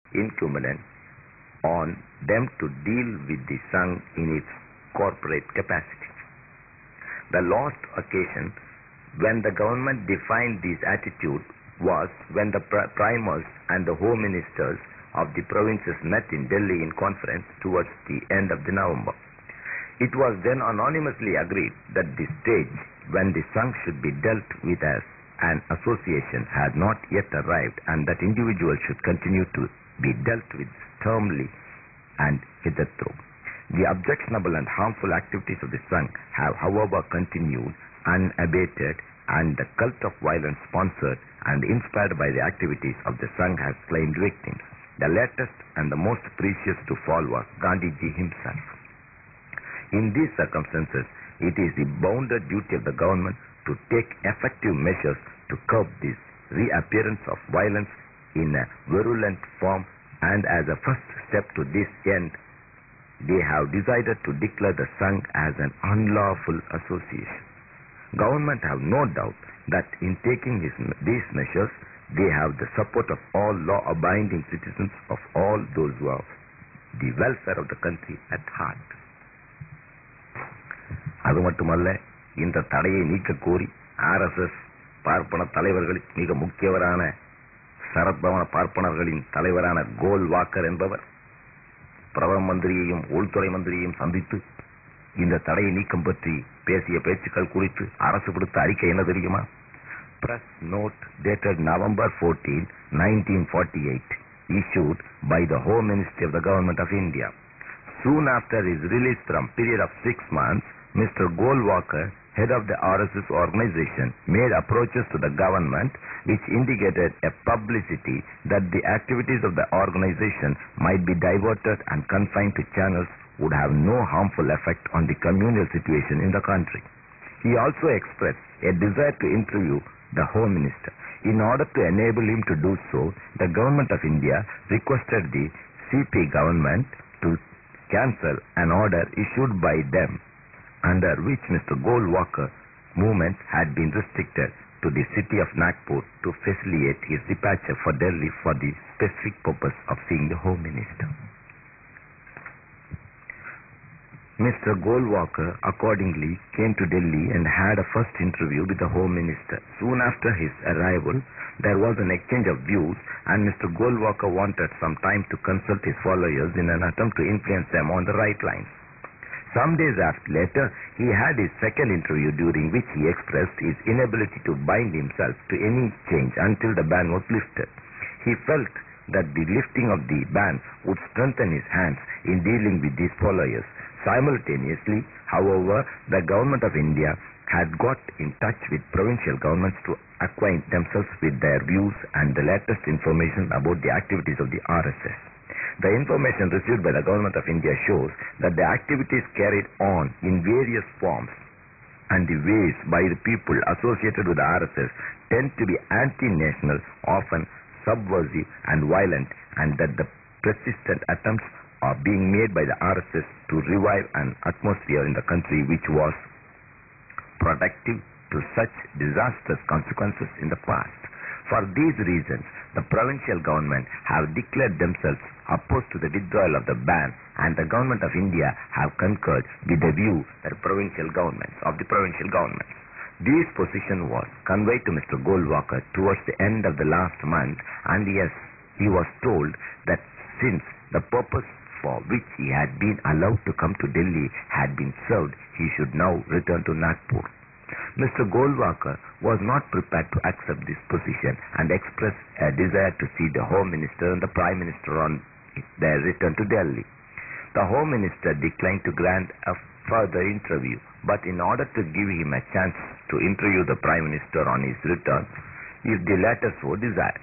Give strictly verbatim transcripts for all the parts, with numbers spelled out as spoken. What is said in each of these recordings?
incumbent on them to deal with the Sangh in its corporate capacity. The last occasion when the government defined this attitude was when the primers and the home ministers of the provinces met in Delhi in conference towards the end of the November. It was then unanimously agreed that the stage when the Sangh should be dealt with as an association had not yet arrived, and that individuals should continue to be dealt with sternly and hitherto. The objectionable and harmful activities of the Sangh have, however, continued unabated, and the cult of violence sponsored and inspired by the activities of the Sangh has claimed victims. The latest and the most precious to fall was Gandhiji himself. In these circumstances, it is the bounden duty of the government to take effective measures to curb this reappearance of violence in a virulent form, and as a first step to this end, they have decided to declare the Sangh as an unlawful association. Government have no doubt that in taking his, these measures, they have the support of all law-abiding citizens of all those who have the welfare of the country at heart. அது மட்டுமல்ல, இந்த தடையை நீக்க கோரி R S S பார்ப்பன தலைவர்கள் மிக முக்கியவரான சரத்பவன பார்ப்பனர்களின் தலைவரான கோல் வாக்கர் என்பவர் பிரதம மந்திரியையும் உள்துறை மந்திரியையும் சந்தித்து இந்த தடையை நீக்கம் பற்றி பேசிய பேச்சுக்கள் குறித்து அரசு விடுத்த அறிக்கை என்ன தெரியுமா? Press note dated November fourteenth, nineteen forty-eight, issued by the Home Ministry of the Government of India. Soon after his release from period of six months, Mister Golwalkar, head of the R S S organization, made approaches to the government which indicated a publicity that the activities of the organization might be diverted and confined to channels would have no harmful effect on the communal situation in the country. He also expressed a desire to interview the Home Minister. In order to enable him to do so, the Government of India requested the C P government to cancel an order issued by them under which Mister Golwalkar's movement had been restricted to the city of Nagpur to facilitate his departure for Delhi for the specific purpose of seeing the Home Minister. Mister Golwalkar accordingly came to Delhi and had a first interview with the Home Minister. Soon after his arrival, there was an exchange of views, and Mister Golwalkar wanted some time to consult his followers in an attempt to influence them on the right lines. Some days after later, he had his second interview, during which he expressed his inability to bind himself to any change until the ban was lifted. He felt that the lifting of the ban would strengthen his hands in dealing with these followers. Simultaneously, however, the Government of India had got in touch with provincial governments to acquaint themselves with their views and the latest information about the activities of the R S S. The information received by the Government of India shows that the activities carried on in various forms and the ways by the people associated with the R S S tend to be anti-national, often subversive and violent, and that the persistent attempts are being made by the R S S to revive an atmosphere in the country which was productive to such disastrous consequences in the past. For these reasons, the provincial government have declared themselves opposed to the withdrawal of the ban, and the Government of India have concurred with the view that provincial governments of the provincial governments. This position was conveyed to Mister Golwalkar towards the end of the last month, and yes, he was told that since the purpose for which he had been allowed to come to Delhi had been served, he should now return to Nagpur. Mister Golwalkar was not prepared to accept this position and expressed a desire to see the Home Minister and the Prime Minister on their return to Delhi. The Home Minister declined to grant a further interview, but in order to give him a chance to interview the Prime Minister on his return, if the latter so desired,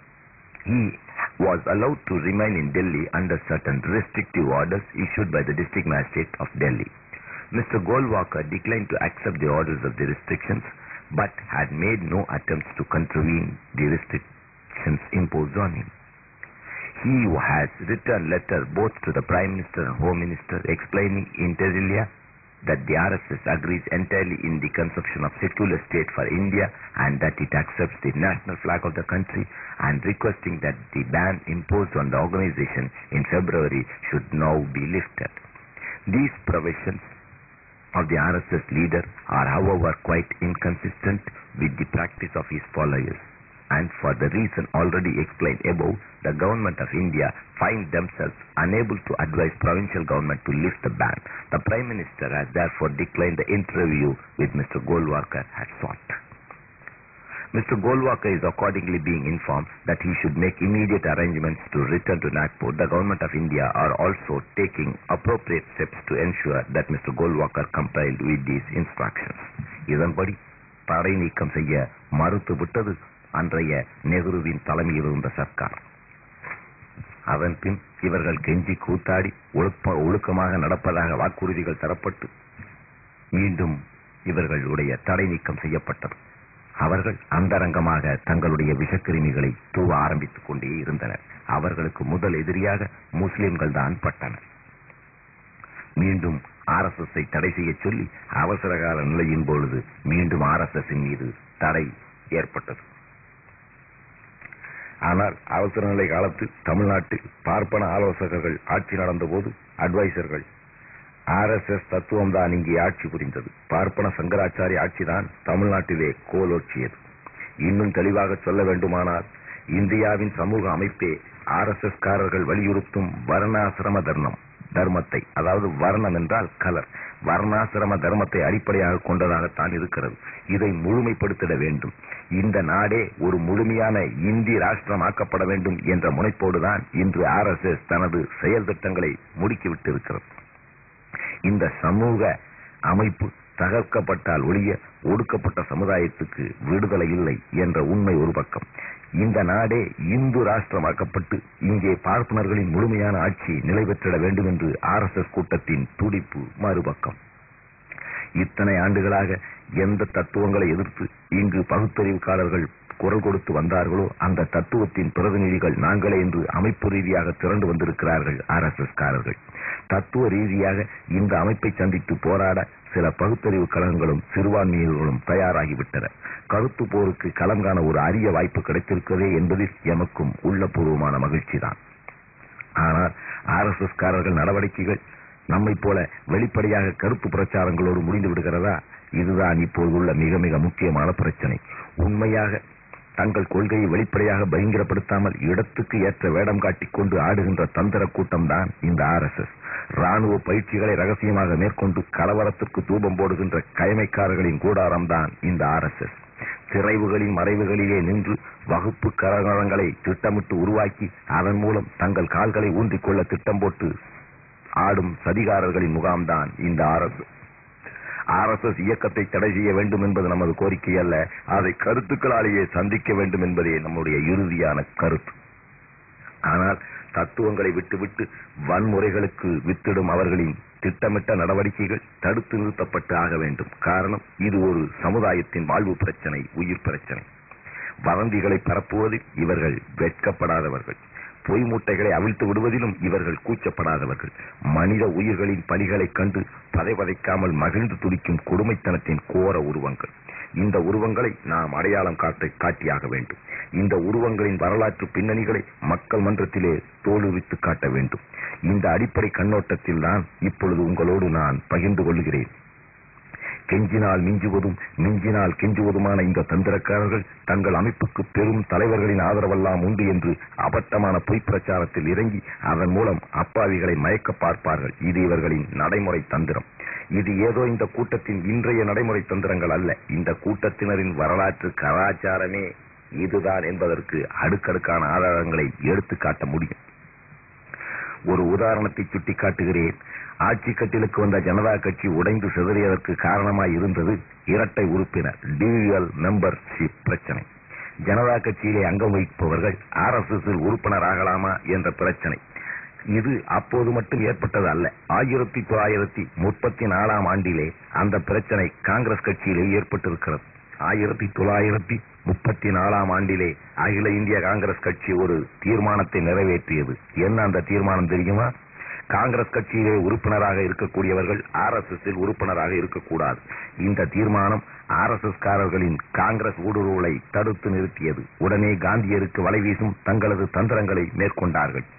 he was allowed to remain in Delhi under certain restrictive orders issued by the District Magistrate of Delhi. Mister Golwalkar declined to accept the orders of the restrictions, but had made no attempts to contravene the restrictions imposed on him. He has written letter both to the Prime Minister and Home Minister explaining inter alia that the R S S agrees entirely in the conception of secular state for India and that it accepts the national flag of the country, and requesting that the ban imposed on the organization in February should now be lifted. These provisions of the R S S leader are however quite inconsistent with the practice of his followers, and for the reason already explained above, the government of India find themselves unable to advise provincial government to lift the ban. The Prime Minister has therefore declined the interview with Mister Golwalkar had sought. Mister Golwalkar is accordingly being informed that he should make immediate arrangements to return to Nagpur. The government of India are also taking appropriate steps to ensure that Mister Golwalkar complied with these instructions. இதன்படி தடை நீக்கம் செய்ய மறுத்து விட்டது அன்றைய நெஹ்ருவின் தலைமையில் இருந்த சர்க்கார். அதன் பின் இவர்கள் கெஞ்சி கூத்தாடி ஒழுக்கமாக நடப்பதாக வாக்குறுதிகள் தரப்பட்டு மீண்டும் இவர்களுடைய தடை நீக்கம் செய்யப்பட்டது. அவர்கள் அந்தரங்கமாக தங்களுடைய விஷக்கிருமிகளை தூவ ஆரம்பித்துக் கொண்டே இருந்தனர். அவர்களுக்கு முதல் எதிரியாக முஸ்லிம்கள் தான் பட்டனர். மீண்டும் ஆர் எஸ் எஸ் தடை செய்ய சொல்லி அவசரகால நிலையின் பொழுது மீண்டும் ஆர் எஸ் எஸ் மீது தடை ஏற்பட்டது. ஆனால் அவசர நிலை காலத்தில் தமிழ்நாட்டில் பார்ப்பன ஆலோசகர்கள் ஆட்சி நடந்த போது அட்வைசர்கள் ஆர் எஸ் எஸ் தத்துவம் தான் இங்கே ஆட்சி புரிந்தது. பார்ப்பன சங்கராச்சாரிய ஆட்சிதான் தமிழ்நாட்டிலே கோலோச்சியது. இன்னும் தெளிவாக சொல்ல வேண்டுமானால் இந்தியாவின் சமூக அமைப்பே ஆர் எஸ் எஸ் காரர்கள் வலியுறுத்தும் வர்ணாசிரம தர்மம் தர்மத்தை, அதாவது வர்ணம் என்றால் கலர், வர்ணாசிரம தர்மத்தை அடிப்படையாக கொண்டதாகத்தான் இருக்கிறது. இதை முழுமைப்படுத்திட வேண்டும். இந்த நாடே ஒரு முழுமையான இந்தி ராஷ்டிரம் ஆக்கப்பட வேண்டும் என்ற முனைப்போடுதான் இன்று ஆர் எஸ் எஸ் தனது செயல் திட்டங்களை முடுக்கிவிட்டிருக்கிறது. இந்த சமூக அமைப்பு தகர்க்கப்பட்டால் ஒழிய ஒடுக்கப்பட்ட சமுதாயத்துக்கு விடுதலை இல்லை என்ற உண்மை ஒரு பக்கம். இந்த நாடே இந்து ராஷ்டிரமாக்கப்பட்டு இங்கே பார்ப்பனர்களின் முழுமையான ஆட்சி நிலை பெற்றிட வேண்டும் என்று ஆர் எஸ் எஸ் கூட்டத்தின் துடிப்பு மறுபக்கம். இத்தனை ஆண்டுகளாக எந்த தத்துவங்களை எதிர்த்து இங்கு பகுத்தறிவுக்காரர்கள் குரல் கொடுத்து வந்தார்களோ அந்த தத்துவத்தின் பிரதிநிதிகள் நாங்களே என்று அமைப்பு ரீதியாக திரண்டு வந்திருக்கிறார்கள் ஆர் எஸ் எஸ் காரர்கள். தத்துவ ரீதியாக இந்த அமைப்பை சந்தித்து போராட சில பகுத்தறிவு கழகங்களும் சிறுபான்மையினர்களும் தயாராகிவிட்டன. கருத்து போருக்கு களம் காண ஒரு அரிய வாய்ப்பு கிடைத்திருக்கிறதே என்பதில் எமக்கும் உள்ளபூர்வமான மகிழ்ச்சி தான். ஆனால் ஆர் எஸ் எஸ் காரர்கள் நடவடிக்கைகள் நம்மை போல வெளிப்படையாக கருத்து பிரச்சாரங்களோடு முடிந்து விடுகிறதா? இதுதான் இப்போதுள்ள மிக மிக முக்கியமான பிரச்சனை. உண்மையாக தங்கள் கொள்கையை வெளிப்படையாக பயங்கரப்படுத்தாமல் இடத்துக்கு ஏற்ற வேடம் காட்டிக்கொண்டு ஆடுகின்ற தந்திர கூட்டம் தான் இந்த ஆர் எஸ் எஸ். ராணுவ பயிற்சிகளை ரகசியமாக மேற்கொண்டு கலவரத்திற்கு தூபம் போடுகின்ற கயமைக்காரர்களின் கூடாரம் தான் இந்த ஆர் எஸ் எஸ். சிறைவுகளின் மறைவுகளிலே நின்று வகுப்பு கலவரங்களை திட்டமிட்டு உருவாக்கி அதன் மூலம் தங்கள் கால்களை ஊன்றிக்கொள்ள திட்டம் போட்டு ஆடும் சதிகாரர்களின் முகாம்தான் இந்த R S S. R S S இயக்கத்தை தடை செய்ய வேண்டும் என்பது நமது கோரிக்கை அல்ல, அதை கருத்துக்களாலேயே சந்திக்க வேண்டும் என்பதே நம்முடைய இறுதியான கருத்து. ஆனால் தத்துவங்களை விட்டுவிட்டு வன்முறைகளுக்கு வித்திடும் அவர்களின் திட்டமிட்ட நடவடிக்கைகள் தடுத்து நிறுத்தப்பட்டு ஆக வேண்டும். காரணம், இது ஒரு சமுதாயத்தின் வாழ்வு பிரச்சனை, உயிர் பிரச்சனை. வதந்திகளை பரப்புவதில் இவர்கள் வெட்கப்படாதவர்கள். பொய் மூட்டைகளை அவிழ்த்து விடுவதிலும் இவர்கள் கூச்சப்படாதவர்கள். மனித உயிர்களின் பலிகளை கண்டு பதைபதைக்காமல் மகிழ்ந்து துடிக்கும் கொடுமைத்தனத்தின் கோர உருவங்கள். இந்த உருவங்களை நாம் அடையாளம் காட்ட காட்டியாக வேண்டும். இந்த உருவங்களின் வரலாற்று பின்னணிகளை மக்கள் மன்றத்திலே தோலுரித்து காட்ட வேண்டும். இந்த அடிப்படை கண்ணோட்டத்தில் தான் இப்பொழுது உங்களோடு நான் பகிர்ந்து கொள்கிறேன். கெஞ்சினால் மிஞ்சுவதும் மிஞ்சினால் கெஞ்சுவதுமான இந்த தந்திரக்காரர்கள் தங்கள் அமைப்புக்கு பெரும் தலைவர்களின் ஆதரவெல்லாம் உண்டு என்று அபத்தமான பொய் பிரச்சாரத்தில் இறங்கி அதன் மூலம் அப்பாவிகளை மயக்க பார்ப்பார்கள். இது இவர்களின் நடைமுறை தந்திரம். இது ஏதோ இந்த கூட்டத்தின் இன்றைய நடைமுறை தந்திரங்கள் அல்ல. இந்த கூட்டத்தினரின் வரலாற்று கலாச்சாரமே இதுதான் என்பதற்கு அடுக்கடுக்கான ஆதாரங்களை எடுத்து காட்ட முடியும். ஒரு உதாரணத்தை சுட்டிக்காட்டுகிறேன். ஆட்சி கட்டிலுக்கு வந்த ஜனதா கட்சி உடைந்து சிதறியதற்கு காரணமாய் இருந்தது இரட்டை உறுப்பினர் டியூவல் மெம்பர்ஷிப் பிரச்சனை. ஜனதா கட்சியிலே அங்கம் வகிப்பவர்கள் ஆர் எஸ் எஸ் உறுப்பினர் ஆகலாமா என்ற பிரச்சனை. இது அப்போது மட்டும் ஏற்பட்டது அல்ல. ஆயிரத்தி தொள்ளாயிரத்தி முப்பத்தி நாலாம் ஆண்டிலே அந்த பிரச்சனை காங்கிரஸ் கட்சியிலே ஏற்பட்டிருக்கிறது. ஆயிரத்தி தொள்ளாயிரத்தி முப்பத்தி நாலாம் ஆண்டிலே அகில இந்திய காங்கிரஸ் கட்சி ஒரு தீர்மானத்தை நிறைவேற்றியது. என்ன அந்த தீர்மானம் தெரியுமா? காங்கிரஸ் கட்சியிலே உறுப்பினராக இருக்கக்கூடியவர்கள் ஆர் எஸ் எஸ் உறுப்பினராக இருக்கக்கூடாது. இந்த தீர்மானம் ஆர் எஸ் எஸ் காரர்களின் காங்கிரஸ் ஊடுருவலை தடுத்து நிறுத்தியது. உடனே காந்தியருக்கு வலைவீசும் தங்களது தந்திரங்களை மேற்கொண்டார்கள்.